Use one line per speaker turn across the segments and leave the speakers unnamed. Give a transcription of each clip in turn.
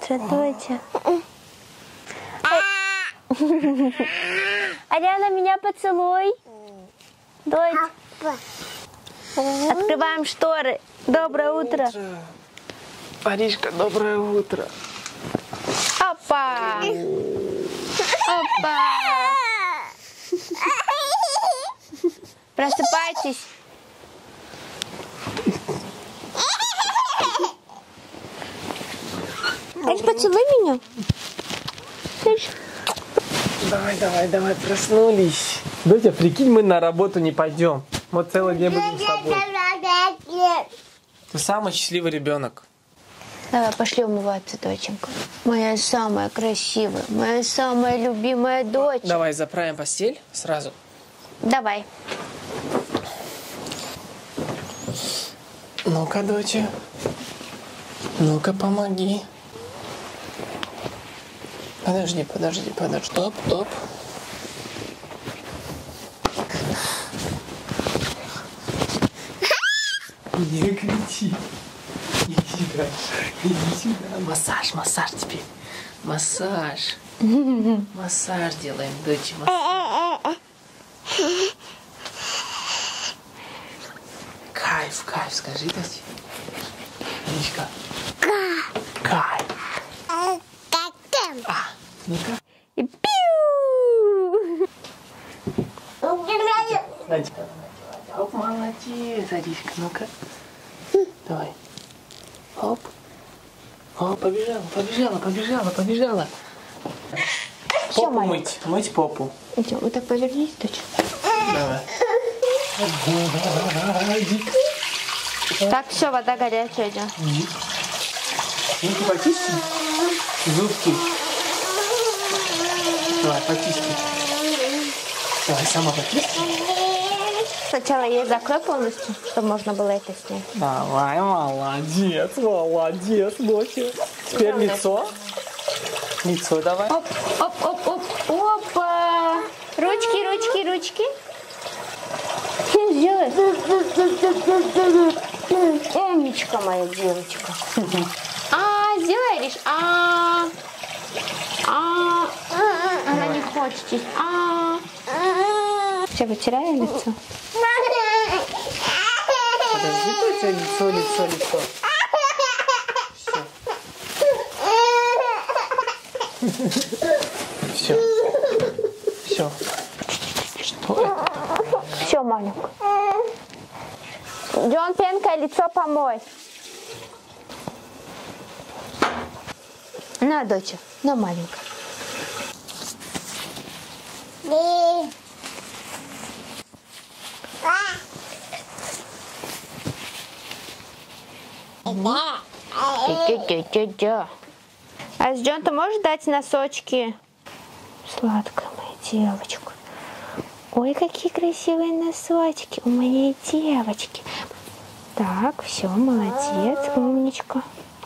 утро, доча. Ариана, меня поцелуй. Дочь. Открываем шторы. Доброе утро.
Аришка, доброе утро.
Опа! Опа! Просыпайтесь. Ариш, поцелуй меня. Ариш.
Давай, проснулись. Доча, прикинь, мы на работу не пойдем. Мы целый день будем с тобой. Ты самый счастливый ребенок.
Давай, пошли умываться, доченька. Моя самая красивая, моя самая любимая дочь.
Давай заправим постель сразу.
Давай.
Ну-ка, доча. Ну-ка, помоги. Подожди. Оп. Не кричи. Иди сюда. Массаж тебе. Массаж делаем, доча. Кайф, скажи, доча. Мишка. Кайф. Ну-ка.
И пиу!
Оп, молодец, Аришка, ну-ка. Давай. Оп. О, побежала. Попу мыть попу.
Идем, вот так повернись, дочь.
Давай.
Так, все, вода горячая идет.
Зубки почисти. Зубки. Давай, почисти. Давай, сама почисти.
Сначала я закрою полностью, чтобы можно было это снять.
Давай, молодец, доча. Теперь лицо. Лицо давай.
Оп. Опа. Ручки. Что сделаешь? Умничка моя девочка. Сделай, Ариш. Она не хочет чистить. Все, вытираю лицо.
Подожди, доча, лицо. Все. Что это?
Все, маленькая. Джон, пенкой лицо помой. На, доча, на, маленькая. А Джон, ты можешь дать носочки? Сладкая моя девочка. Ой, какие красивые носочки у моей девочки. Так, все, молодец, умничка.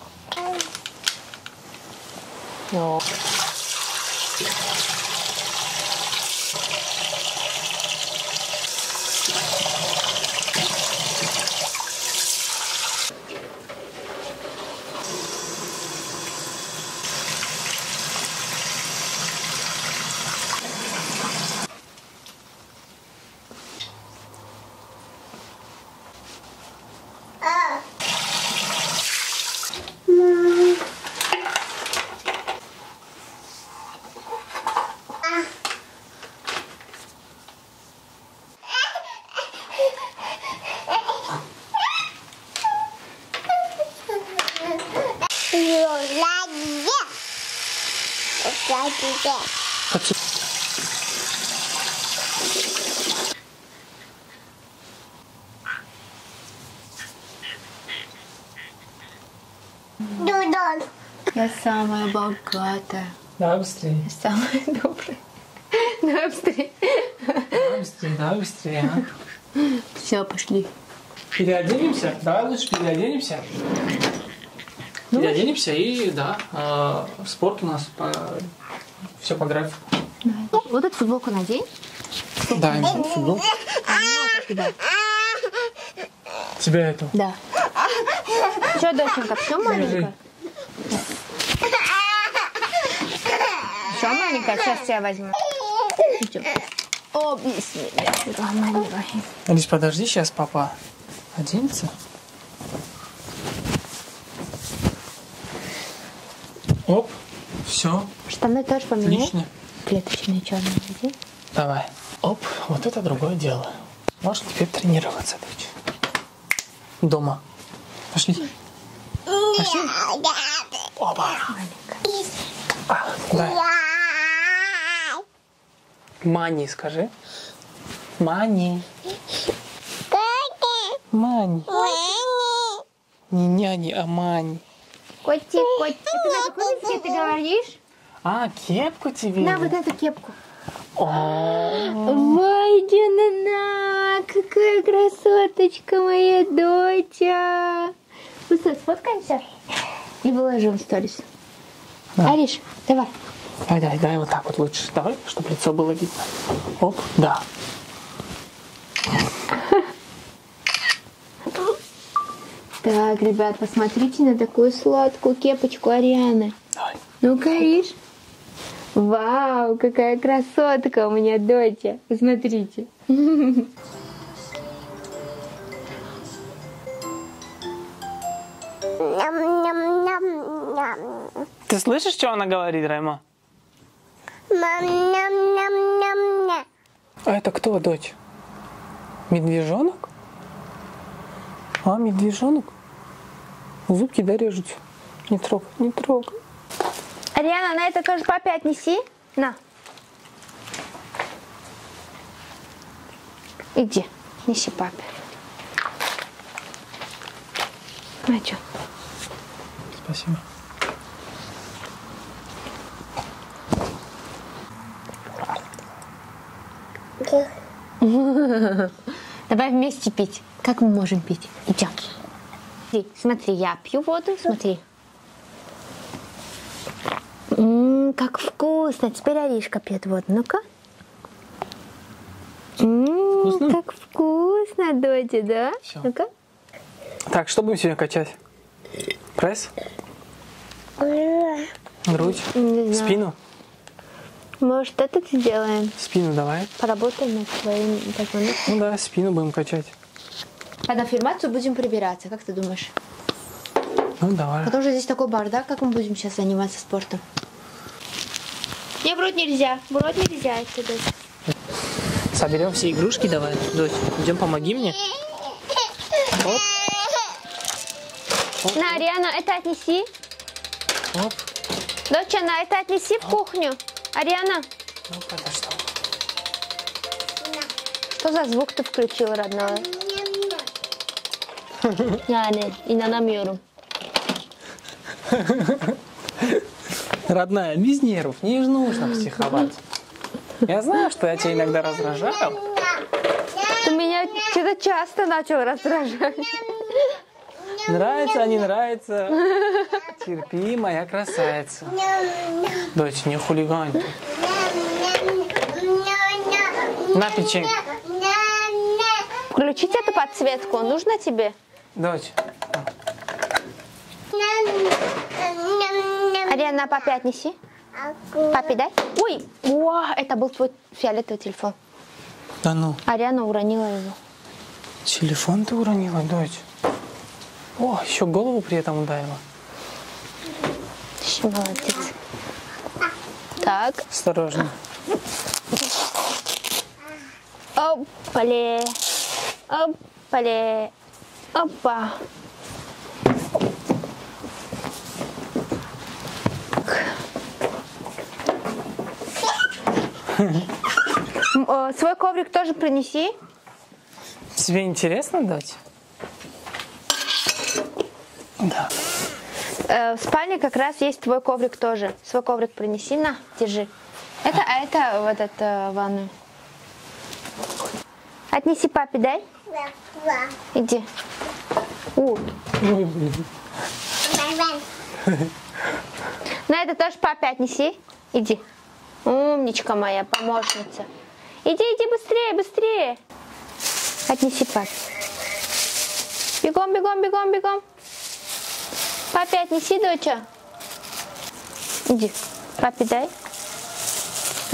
Я самая богатая.
Давай быстрее.
Я самая добрая. Давай быстрее.
Давай быстрее.
Все, пошли.
Переоденемся? Давай лучше переоденемся. Переоденемся и, спорт у нас все по графику.
Вот эту футболку надень.
Да, футболку. Тебя эту?
Да. Что, доченька, все маленькая? Хорошо, маленькая, сейчас тебя возьму. О, бисмилляхир-рахманир-рахим.
Алис, подожди, сейчас папа оденется. Оп, все.
Штаны тоже поменяй.
Отлично.
Клеточные черные. Иди.
Давай. Оп, вот это другое дело. Можно теперь тренироваться, дочь. Дома. Пошли. Пошли. Опа. Дай. Мани, скажи. Мани. Мани. Не няни, а мани.
Котик. Ты на каком языке ты говоришь?
А, кепку тебе?
На вот эту кепку.
О,
Вайдина, какая красоточка моя доча. Ну что, сфоткаемся? И выложим в сторис.
Да.
Ариш, давай.
Дай вот так вот лучше. Давай, чтобы лицо было видно. Оп, да.
Так, ребят, посмотрите на такую сладкую кепочку Арианы.
Давай.
Ну-ка, Ариш. Вау, какая красотка у меня доча. Посмотрите.
Ты слышишь, что она говорит, Райма? А это кто, дочь? Медвежонок? А, медвежонок? Зубки, да, режутся? Не трогай, не трогай.
Ариана, на это тоже папе отнеси. На. Иди, неси папе. На что?
Спасибо.
Давай вместе пить. Как мы можем пить? Идем. Смотри, я пью воду, смотри. Как вкусно. Теперь Аришка пьет воду. Ну-ка.
Вкусно?
Как вкусно, доча, да?
Всё.
Ну-ка.
Так, что будем сегодня качать? Пресс? Грудь?
Не знаю.
Спину?
Может, этот сделаем?
Спину давай.
Поработаем над своим позвонком.
Ну да, спину будем качать.
Под аффирмацию будем прибираться. Как ты думаешь?
Ну давай.
Потому что здесь такой бардак, как мы будем сейчас заниматься спортом? Не, в рот нельзя. В рот нельзя. Это, дочь.
Соберем все игрушки давай. Дочь, идем, помоги мне. Оп. Оп.
На, Ариана, это отнеси.
Оп.
Доча, на это отнеси в кухню. Ариана,
Ну, подожди.
что за звук ты включила, родная? Yani, inanamıyorum.
Родная, без нервов, не нужно психовать. Я знаю, что я тебя иногда раздражаю.
Ты меня что-то часто начал раздражать.
Нравится, а не нравится. Терпи, моя красавица. Дочь, не хулигань ты. На печеньку.
Включить эту подсветку нужно тебе?
Дочь.
Ариана, папе отнеси. Папе дай. Ой, о, это был твой фиолетовый телефон.
Да ну.
Ариана уронила его.
Телефон ты уронила, дочь. О, еще голову при этом ударила.
Ты молодец. Так.
Осторожно.
Опале. Опале. Опа. Свой коврик тоже принеси.
Тебе интересно, дочь? Да.
В спальне как раз есть твой коврик тоже. Свой коврик принеси, на, держи. Это вот это ванную. Отнеси папе, дай. Иди.
Ой, блин.
На это тоже папе отнеси. Иди. Умничка моя, помощница. Иди, быстрее, быстрее. Отнеси папе. Бегом, бегом, бегом, бегом. Папе отнеси, доча. Иди. Папе дай.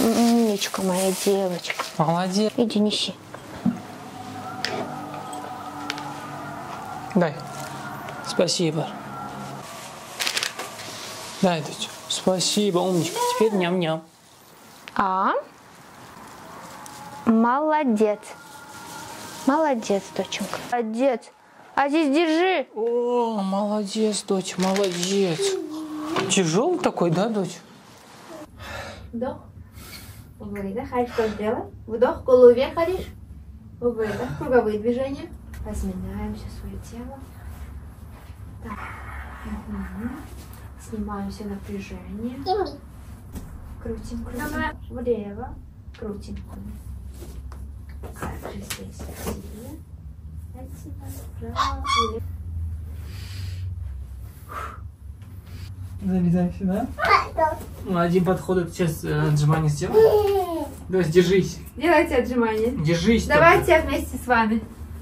Умничка моя девочка.
Молодец.
Иди неси.
Дай. Спасибо. Дай, дочь. Спасибо, умничка. Теперь ням-ням.
Молодец. Молодец, доченька. Молодец. А здесь держи.
О, молодец, дочь, молодец. Тяжелый такой, да, дочь?
Вдох. Выдох. А что сделать? Вдох, голову вверх ходишь. Выдох. Круговые движения. Разминаем все свое тело. Так. Снимаем все напряжение. Крутим. Влево. Крутим. Также здесь сильно. Вправо, влево.
Залезаем сюда. Один подход, это сейчас отжимание сделаем. Давай, держись.
Делайте отжимания.
Держись.
Давайте я вместе с вами.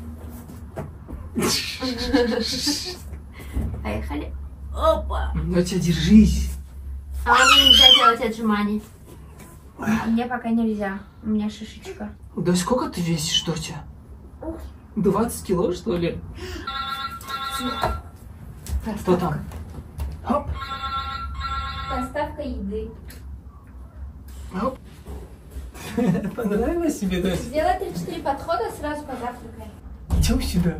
Поехали. Опа.
Доча, держись.
А мне нельзя делать отжиманий. Мне пока нельзя. У меня шишечка.
Да сколько ты весишь, доча? 20 кило, что ли? Что там? Хоп.
Доставка еды.
Хоп. Понравилось тебе, доча?
Сделай 3-4 подхода, сразу позавтракай.
Идем сюда.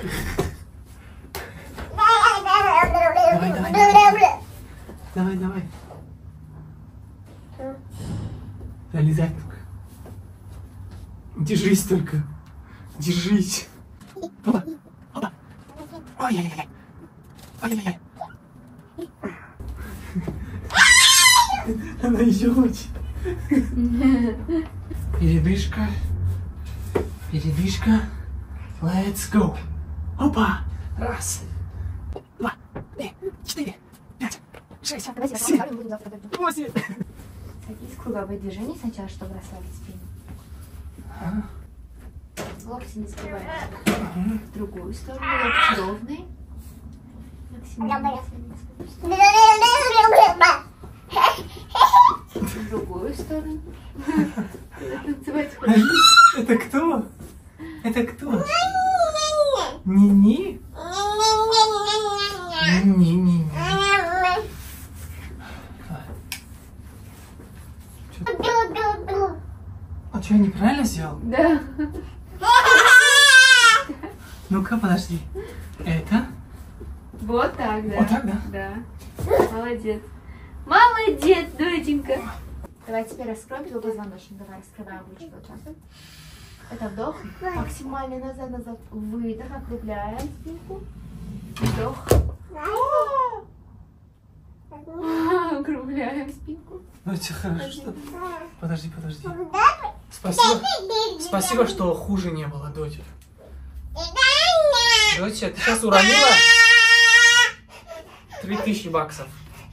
Давай. Залезай только. Держись только. Держись. Опа. Ой-ой-ой. Она еще хочет. Передышка. Let's go. Опа. 1, 2, 3, 4, 5, 6, 7, 8.
Садись, круговые движения сначала, чтобы расслабить спину. Локти не сгибаем. В другую сторону, локти ровные. Максимально. В другую сторону.
Это кто? Это кто? Ни-ни? Ни-ни-ни. А что, я неправильно сделал?
Да.
Ну-ка, подожди. Это?
Вот так, да.
Вот так, да?
Да. Молодец. Молодец, доченька. Давай теперь раскроем позвоночник. Давай, раскрываем ручки вот так. Это вдох. Максимально назад. Выдох. Округляем спинку. Вдох. Округляем спинку.
Ну, это хорошо. Подожди. Спасибо, что хуже не было, доча. Доча, ты сейчас уронила 3000 баксов.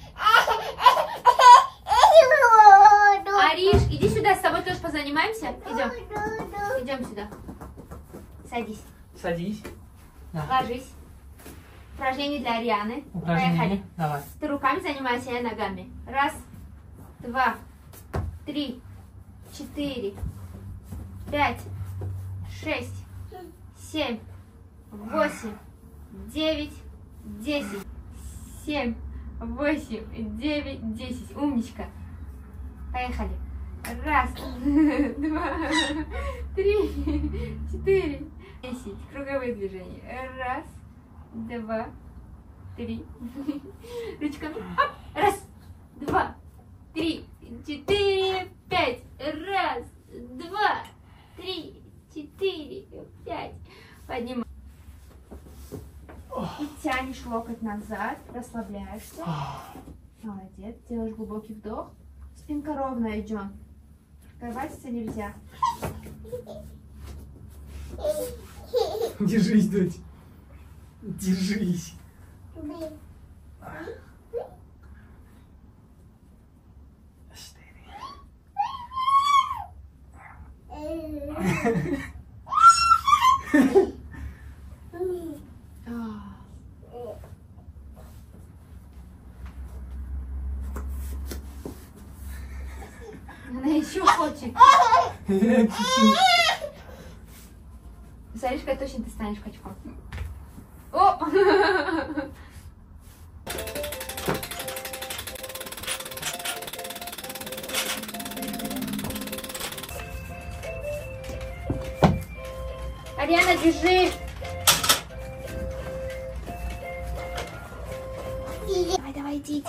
Ариш, иди сюда, с тобой тоже позанимаемся. Идем сюда. Садись.
Да.
Ложись. Упражнение для Арианы.
Упражнение.
Поехали.
Давай.
Ты руками занимайся, я ногами. 1, 2, 3, 4, 5, 6, 7, 8, 9, 10. 7, 8, 9, 10. Умничка. Поехали. 1, 2, 3, 4, 10. Круговые движения. 1, 2, 3. Ручками. 1, 2, 3, 4, 5. 1, 2, 3, 4, 5. Поднимай. И тянешь локоть назад, расслабляешься. Молодец. Делаешь глубокий вдох. Спинка ровная, идем. Горбатиться нельзя.
Держись, дочь. Держись.
Она еще Смотришь, как точно ты станешь качком. О! Ариана, бежи! Давай, иди.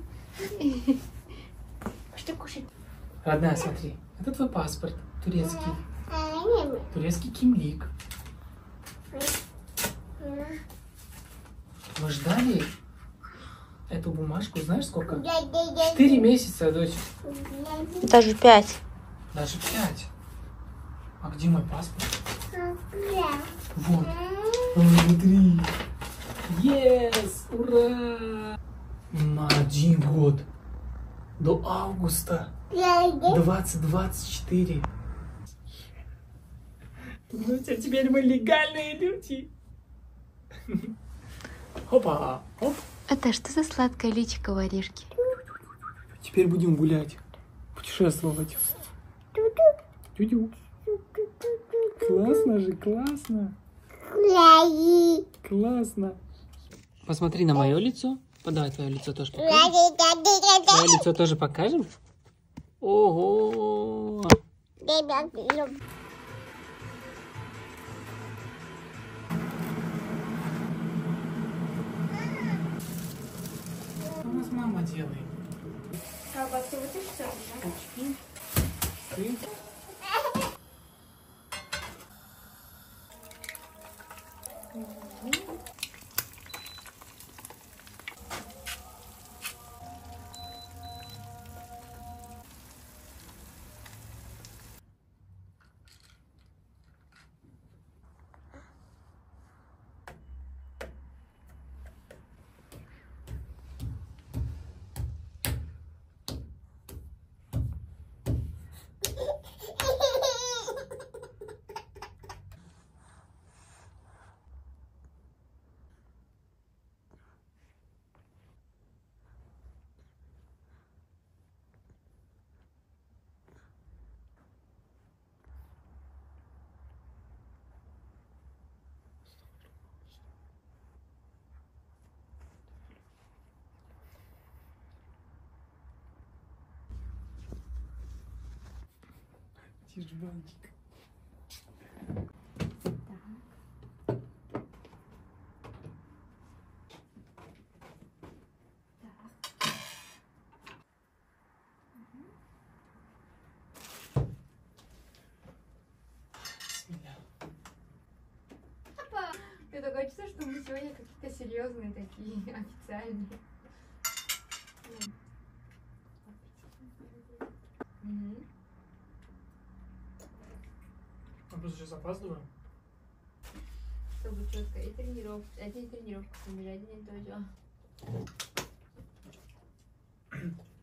Что кушать?
Родная, смотри. Это твой паспорт. Турецкий. Турецкий кимлик. Мы ждали эту бумажку, знаешь сколько? 4 месяца, дочь.
Даже 5.
Даже 5. А где мой паспорт? Вот. Внутри. Yes! Ура! На 1 год. До августа 2024. Ну, теперь мы легальные люди. Опа! Оп.
Это что за сладкое личико у Орешки?
Теперь будем гулять, путешествовать. Тю-тю. Классно же, классно. Классно. Посмотри на мое лицо. Давай твое лицо тоже покажем. Твое лицо тоже покажем? Ого! Что у нас мама делает?
Бабка, вот и что?
Очки. Ты? Жбанчик.
Ты такое чувство, что мы сегодня какие-то серьезные такие, официальные.
Мы просто сейчас опаздываем.
Чтобы четко и тренировка, один тренировка, один и то же.